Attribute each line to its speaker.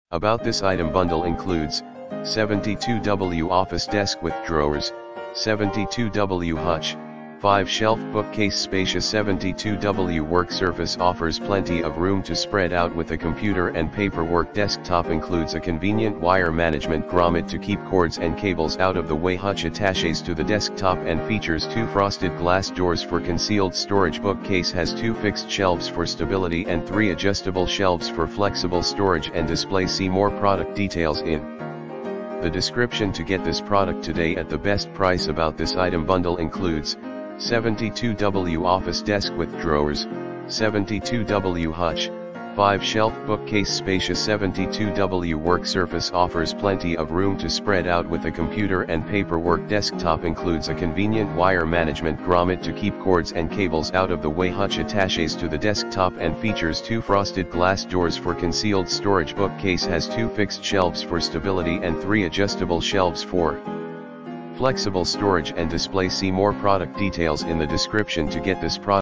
Speaker 1: About this item bundle includes 72W office desk with drawers, 72W Hutch, 5-shelf bookcase. Spacious 72W work surface offers plenty of room to spread out with a computer and paperwork. Desktop includes a convenient wire management grommet to keep cords and cables out of the way. Hutch attaches to the desktop and features 2 frosted glass doors for concealed storage. Bookcase has 2 fixed shelves for stability and 3 adjustable shelves for flexible storage and display. See more product details in the description to get this product today at the best price. About this item bundle includes 72W office desk with drawers, 72W Hutch, 5-shelf bookcase. Spacious 72W work surface offers plenty of room to spread out with a computer and paperwork. Desktop includes a convenient wire management grommet to keep cords and cables out of the way. Hutch attaches to the desktop and features 2 frosted glass doors for concealed storage. Bookcase has 2 fixed shelves for stability and 3 adjustable shelves for flexible storage and display. See more product details in the description to get this product.